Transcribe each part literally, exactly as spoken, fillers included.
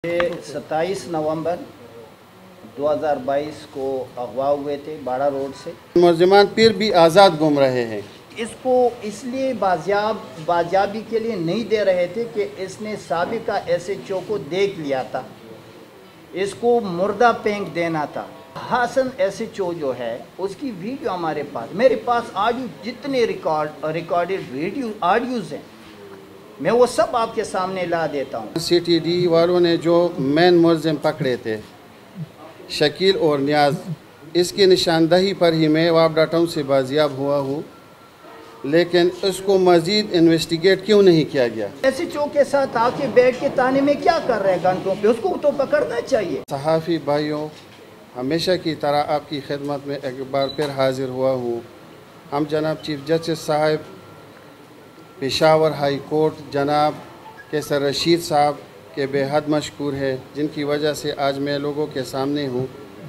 सत्ताईस नवंबर दो हज़ार बाईस को अगवा हुए थे बाड़ा रोड से। मुलज़िमान फिर भी आज़ाद घूम रहे हैं। इसको इसलिए बाजियाब बाजियाबी के लिए नहीं दे रहे थे कि इसने साबिका एस एच ओ को देख लिया था, इसको मुर्दा पेंक देना था। हसन एस एच ओ जो है उसकी वीडियो हमारे पास मेरे पास ऑडियो जितने रिकॉर्ड रिकॉर्डेड वीडियो ऑडियोज़ हैं मैं वो सब आपके सामने ला देता हूँ। सी टी डी वालों ने जो मेन मुलज़िम पकड़े थे शकील और नियाज, इसकी निशानदही पर ही मैं वापडा टाउन से बाजियाब हुआ हूँ, लेकिन उसको मज़ीद इन्वेस्टिगेट क्यों नहीं किया गया? एस एच ओ के साथ आके बैठ के ताने में क्या कर रहे हैं घंटों पे, उसको तो पकड़ना चाहिए। सहाफ़ी भाइयों, हमेशा की तरह आपकी खिदमत में एक बार फिर हाज़िर हुआ हूँ। हम जनाब चीफ जस्टिस साहब पेशावर हाई कोर्ट जनाब कैसर रशीद साहब के बेहद मशकूर है, जिनकी वजह से आज मैं लोगों के सामने हूँ।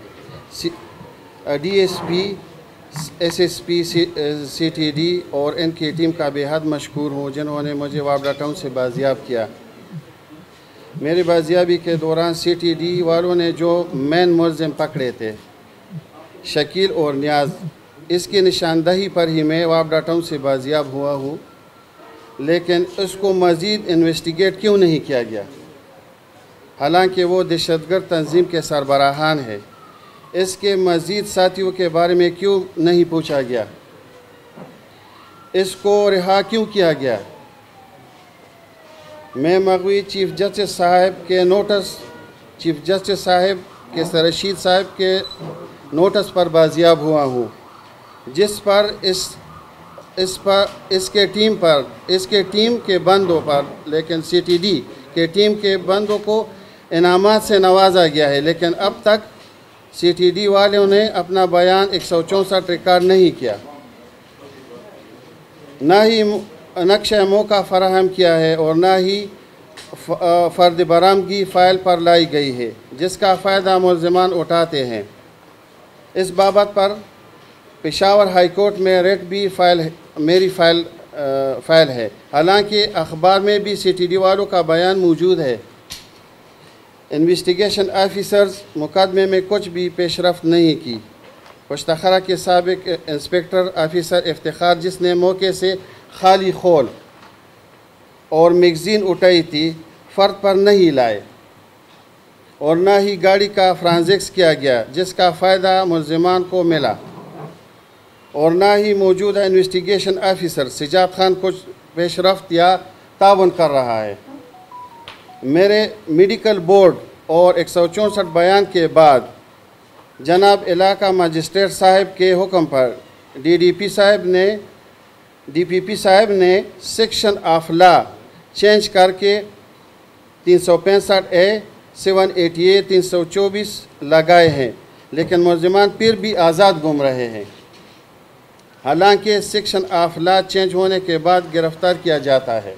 D S P S S P C T D और इनकी टीम का बेहद मशकूर हूँ, जिन्होंने मुझे वापडा टाउन से बाजियाब किया। मेरी बाजियाबी के दौरान सी टी डी वालों ने जो मेन मुलज़िम पकड़े थे शकील और नियाज, इसकी निशानदही पर ही मैं वापडा टाउन से बाजियाब हुआ हूँ, लेकिन उसको मज़ीद इन्वेस्टिगेट क्यों नहीं किया गया? हालांकि वो दहशतगर्द तंजीम के सरबराहान है, इसके मज़ीद साथियों के बारे में क्यों नहीं पूछा गया? इसको रिहा क्यों किया गया? मैं मगवी चीफ जस्टिस साहब के नोटिस चीफ जस्टिस साहब के रशीद साहब के नोटिस पर बाजियाब हुआ हूँ, जिस पर इस इस पर इसके टीम पर इसके टीम के बंदों पर लेकिन सी टी डी के टीम के बंदों को इनामात से नवाजा गया है, लेकिन अब तक सी टी डी वालों ने अपना बयान एक सौ चौंसठ रिकॉर्ड नहीं किया, ना ही नक्शा मौका फराहम किया है और ना ही फ़र्द बरामदगी फ़ाइल पर लाई गई है, जिसका फ़ायदा मुलज़िमान उठाते हैं। इस बाबत पर पेशावर हाई कोर्ट में रेट भी फ़ाइल मेरी फ़ाइल फ़ाइल है। हालांकि अखबार में भी सी टी डी वालों का बयान मौजूद है। इन्वेस्टिगेशन ऑफिसर्स मुकदमे में कुछ भी पेशरफ्त नहीं की। पुश्तखरा के साबिक इंस्पेक्टर ऑफिसर इफ्तिखार, जिसने मौके से खाली खोल और मैगज़ीन उठाई थी, फ़र्द पर नहीं लाए और ना ही गाड़ी का फ्रांजिक्स किया गया, जिसका फ़ायदा मुलज़िमान को मिला, और ना ही मौजूदा इन्वेस्टिगेशन ऑफिसर सिजाद खान कुछ पेशरफ्त या तावन कर रहा है। मेरे मेडिकल बोर्ड और एक सौ चौंसठ बयान के बाद जनाब इलाका मजिस्ट्रेट साहब के हुक्म पर डी डी पी साहब ने डी पी पी साहब ने सेक्शन ऑफ लॉ चेंज करके तीन सौ पैंसठ ए सेवन एटी ए तीन सौ चौबीस लगाए हैं, लेकिन मुलज़िमान फिर भी आज़ाद घूम रहे हैं। हालांकि सेक्शन ऑफ लॉ चेंज होने के बाद गिरफ़्तार किया जाता है।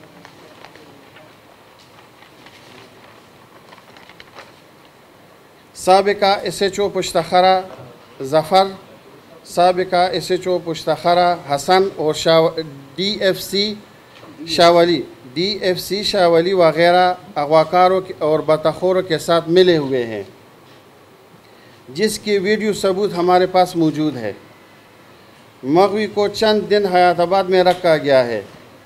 साबिका S H O Pushtkhara Zafar, साबिका S H O Pushtkhara Hassan और Shah D F C Shawali D F C Shawali वग़ैरह अगवाकारों और बतखोरों के साथ मिले हुए हैं, जिसकी वीडियो सबूत हमारे पास मौजूद है। मगवी को चंद दिन हयाताबाद में रखा गया है,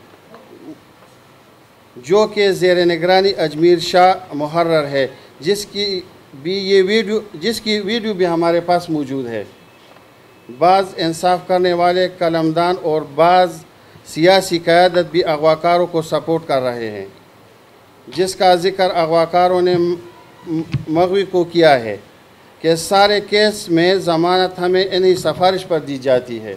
जो कि ज़ेर निगरानी अजमीर शाह मुहर्रर है, जिसकी भी ये वीडियो जिसकी वीडियो भी हमारे पास मौजूद है। बाज़ इंसाफ करने वाले कलमदान और बाज़ सियासी क़यादत भी अगवाकारों को सपोर्ट कर रहे हैं, जिसका ज़िक्र अगवाकारों ने मगवी को किया है कि सारे केस में ज़मानत हमें इन्हीं सिफारिश पर दी जाती है।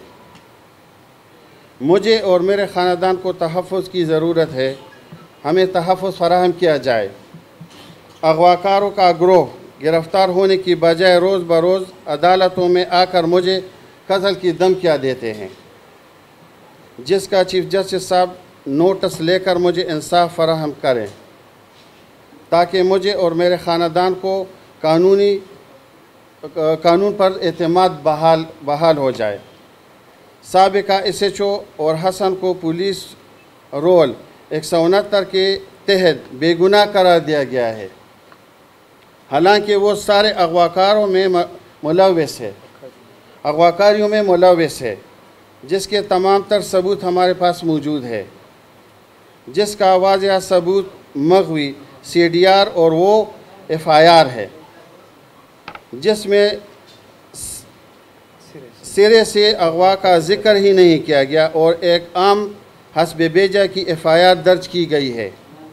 मुझे और मेरे ख़ानदान को तहफ़्फ़ुज़ की ज़रूरत है, हमें तहफ़्फ़ुज़ फ़राहम किया जाए। अगवाकारों का ग्रोह गिरफ़्तार होने की बजाय रोज़ बरोज़ अदालतों में आकर मुझे कत्ल की धमकियाँ देते हैं, जिसका चीफ जस्टिस साहब नोटिस लेकर मुझे इंसाफ फ़राहम करें, ताकि मुझे और मेरे ख़ानदान को कानूनी कानून पर एतमाद बहाल बहाल हो जाए। साबिका एस एच ओ और हसन को पुलिस रोल एक सौ उनहत्तर के तहत बेगुनाह करार दिया गया है। حالانکہ وہ سارے اغواکاروں میں ملوث ہے اغواکاریوں میں ملوث ہے جس کے تمام تر ثبوت ہمارے پاس موجود ہے، جس کا واضح ثبوت مغوی سی ڈی آر اور وہ ایف آئی آر ہے جس میں سرے سے اغوا کا ذکر ہی نہیں کیا گیا اور ایک عام حسب بیجا کی ایف آئی آر درج کی گئی ہے۔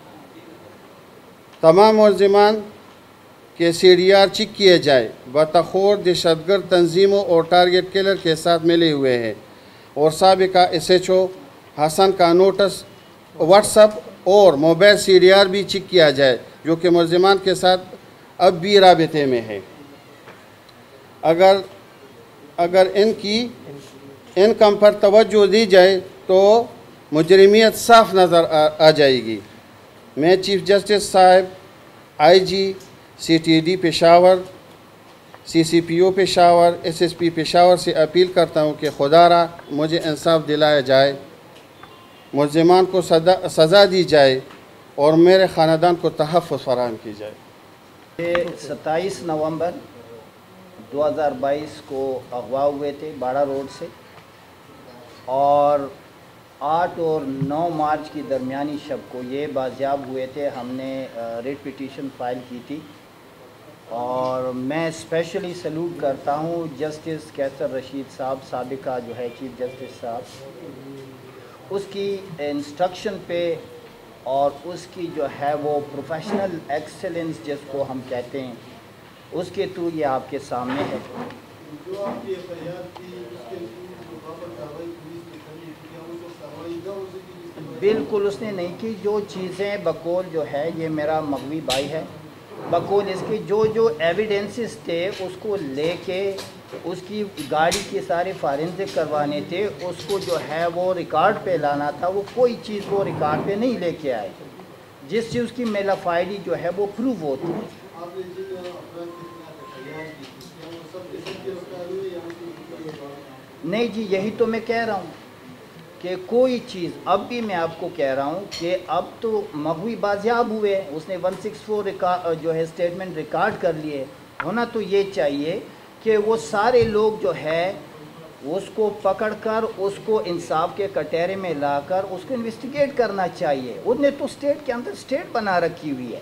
تمام ملزمان کے سی ڈی آر چیک کیے جائے بطخور دہشت گرد تنظیموں اور ٹارگٹ کلر کے ساتھ ملے ہوئے ہیں، اور سابقہ ایس ایچ او حسن کا نوٹس واٹس ایپ اور موبائل سی ڈی آر بھی چیک کیا جائے جو کہ ملزمان کے ساتھ اب بھی رابطے میں ہے۔ اگر اگر ان کی انکم پر توجہ دی جائے تو مجرمیت صاف نظر آ جائے گی۔ میں چیف جسٹس صاحب، I G C T D Peshawar, C C P O Peshawar, S S P Peshawar سے اپیل کرتا ہوں کہ خدا را مجھے انصاف دلایا جائے، ملزمان کو سزا دی جائے اور میرے خاندان کو تحفظ فراہم کی جائے۔ ستائیس نومبر دو ہزار بائیس کو اغوا ہوئے تھے باڑہ روڈ سے، اور آٹھ اور نو مارچ کی درمیانی شب کو یہ بازیاب ہوئے تھے۔ ہم نے ریٹ پٹیشن فائل کی تھی، اور میں اسپیشلی سلوٹ کرتا ہوں جسٹس کیسر رشید صاحب، سابقہ جو ہے چیف جسٹس صاحب، اس کی انسٹرکشن پہ اور اس کی جو ہے وہ پروفیشنل ایکسلنس جس کو ہم کہتے ہیں، اس کے تھرو یہ آپ کے سامنے ہے۔ جو آپ کی ایف آئی آر تھی اس کے جو پراپر کارروائی پولیس نے کرنی تھی کیا وہ تو کارروائی نہ ہو سکی؟ بالکل اس نے نہیں کی۔ جو چیزیں بقول جو ہے، یہ میرا مغوی بھائی ہے، بقول اس کے جو جو ایویڈنسز تھے اس کو لے کے اس کی گاڑی کے سارے فارنزک کروانے تھے، اس کو جو ہے وہ ریکارڈ پہ لانا تھا، وہ کوئی چیز وہ ریکارڈ پہ نہیں لے کے آئے، جس چیز کی میلا فائلی جو ہے وہ پروو ہوتی ہے۔ نہیں جی، یہی تو میں کہہ رہا ہوں کہ کوئی چیز اب بھی میں آپ کو کہہ رہا ہوں کہ اب تو مغوی بازیاب ہوئے، اس نے ون سکس فور جو ہے اسٹیٹمنٹ ریکارڈ کر لیے۔ ہونا تو یہ چاہیے کہ وہ سارے لوگ جو ہے اس کو پکڑ کر اس کو انصاف کے کٹہرے میں لا کر اس کو انویسٹیگیٹ کرنا چاہیے۔ انہوں نے تو اسٹیٹ کے اندر اسٹیٹ بنا رکھی ہوئی ہے۔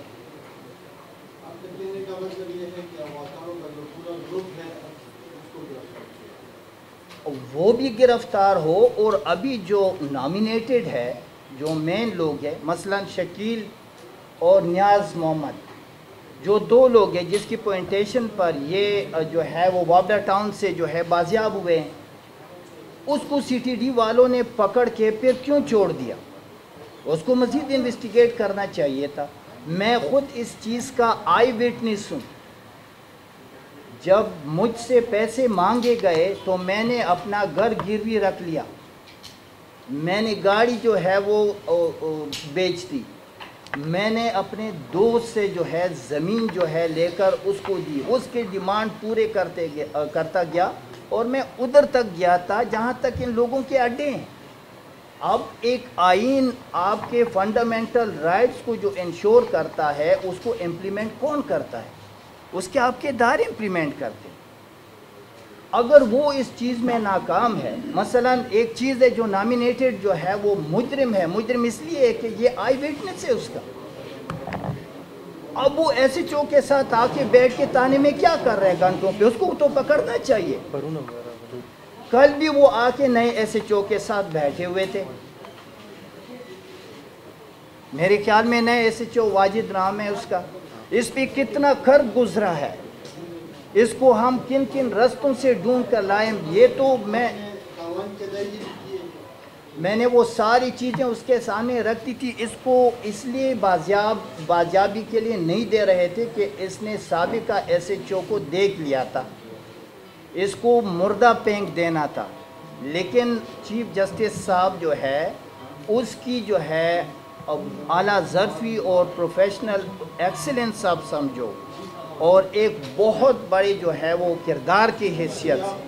وہ بھی گرفتار ہو، اور ابھی جو نامینیٹڈ ہے، جو مین لوگ ہیں، مثلا شکیل اور نیاز محمد، جو دو لوگ ہیں جس کی پوائنٹیشن پر یہ جو ہے وہ وابڈا ٹاؤن سے جو ہے بازیاب ہوئے ہیں، اس کو سی ٹی ڈی والوں نے پکڑ کے پھر کیوں چھوڑ دیا؟ اس کو مزید انویسٹیگیٹ کرنا چاہیے تھا۔ میں خود اس چیز کا آئی وٹنس ہوں۔ جب مجھ سے پیسے مانگے گئے تو میں نے اپنا گھر گروی رکھ لیا، میں نے گاڑی جو ہے وہ بیچ دی، میں نے اپنے دوست سے جو ہے زمین جو ہے لے کر اس کو دی، اس کے ڈیمانڈ پورے کرتے کرتا گیا، اور میں ادھر تک گیا تھا جہاں تک ان لوگوں کے اڈے ہیں۔ اب ایک آئین آپ کے فنڈامنٹل رائٹس کو جو انشور کرتا ہے اس کو امپلیمنٹ کون کرتا ہے؟ اس کے آپ کے دار امپلیمنٹ کرتے ہیں۔ اگر وہ اس چیز میں ناکام ہے، مثلا ایک چیز ہے جو نامینیٹڈ جو ہے وہ مجرم ہے، مجرم اس لیے ہے کہ یہ آئی وٹنس ہے اس کا، اب وہ ایسے چو کے ساتھ آ کے بیٹھ کے تانے میں کیا کر رہے ہیں گھنٹوں پہ؟ اس کو تو پکڑنا چاہیے۔ کل بھی وہ آ کے نئے ایسے چو کے ساتھ بیٹھے ہوئے تھے، میرے خیال میں نئے ایسے چو واجد نام ہے اس کا، اس پہ کتنا خرچ گزرا ہے، اس کو ہم کن کن رستوں سے ڈھونڈ کر لائیں۔ یہ تو میں میں نے وہ ساری چیزیں اس کے سامنے رکھ دی تھی۔ اس کو اس لیے بازیاب بازیابی کے لیے نہیں دے رہے تھے کہ اس نے سابقہ ایس ایچ او کو دیکھ لیا تھا، اس کو مردہ پینک دینا تھا، لیکن چیف جسٹس صاحب جو ہے اس کی جو ہے اعلیٰ ظرفی اور پروفیشنل ایکسلنس آپ سمجھو، اور ایک بہت بڑے جو ہے وہ کردار کی حیثیت سے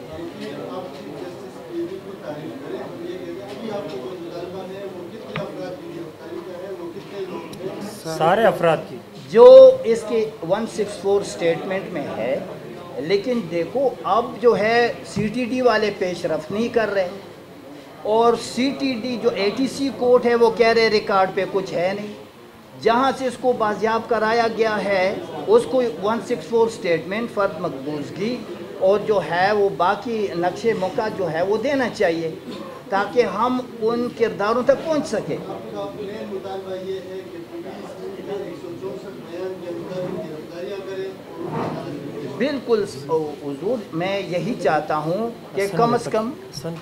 سارے افراد کی جو اس کے ون سکس فور سٹیٹمنٹ میں ہے، لیکن دیکھو اب جو ہے سی ٹی ڈی والے پیش رفت نہیں کر رہے، اور سی ٹی ڈی جو اے ٹی سی کورٹ ہے وہ کہہ رہے ریکارڈ پہ کچھ ہے نہیں، جہاں سے اس کو بازیاب کرایا گیا ہے اس کو ون سکس فور سٹیٹمنٹ فرد مقبوضگی اور جو ہے وہ باقی نقش موقع جو ہے وہ دینا چاہیے تاکہ ہم ان کرداروں تک پہنچ سکیں۔ بالکل حضور، میں یہی چاہتا ہوں کہ کم از کم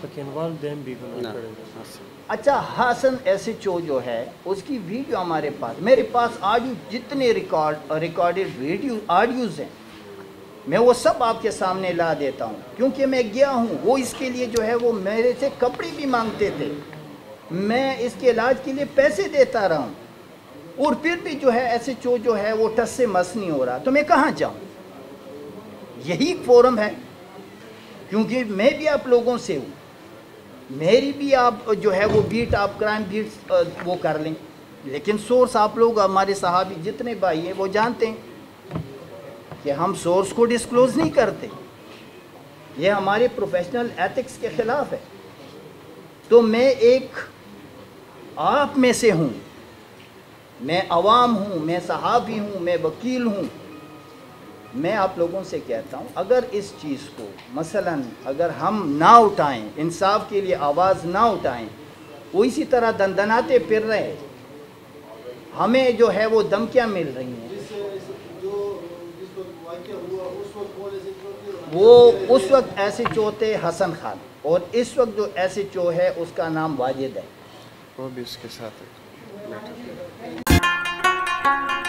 اچھا حسن ایس ایچ او جو ہے اس کی ویڈیو ہمارے پاس میرے پاس آڈیو جتنے ریکارڈ ریکارڈڈ ویڈیو آڈیوز ہیں میں وہ سب آپ کے سامنے لا دیتا ہوں، کیونکہ میں گیا ہوں، وہ اس کے لیے جو ہے وہ میرے سے کپڑے بھی مانگتے تھے، میں اس کے علاج کے لیے پیسے دیتا رہا ہوں، اور پھر بھی جو ہے ایس ایچ او جو ہے وہ ٹس سے مس نہیں ہو رہا، تو میں کہاں جاؤں؟ یہی فورم ہے، کیونکہ میں بھی آپ لوگوں سے ہوں، میری بھی آپ جو ہے وہ بیٹ آپ کرائم بیٹ وہ کر لیں، لیکن سورس آپ لوگ ہمارے صحابی جتنے بھائی ہیں وہ جانتے ہیں کہ ہم سورس کو ڈسکلوز نہیں کرتے، یہ ہمارے پروفیشنل ایتھکس کے خلاف ہے۔ تو میں ایک آپ میں سے ہوں، میں عوام ہوں، میں صحابی ہوں، میں وکیل ہوں، میں آپ لوگوں سے کہتا ہوں اگر اس چیز کو مثلاً اگر ہم نہ اٹھائیں، انصاف کے لیے آواز نہ اٹھائیں، وہ اسی طرح دندناتے پھر رہے، ہمیں جو ہے وہ دھمکیاں مل رہی ہیں۔ وہ اس وقت ایسے چوتے حسن خان، اور اس وقت جو ایسے چو ہے اس کا نام واجد ہے، وہ بھی اس کے ساتھ ہے۔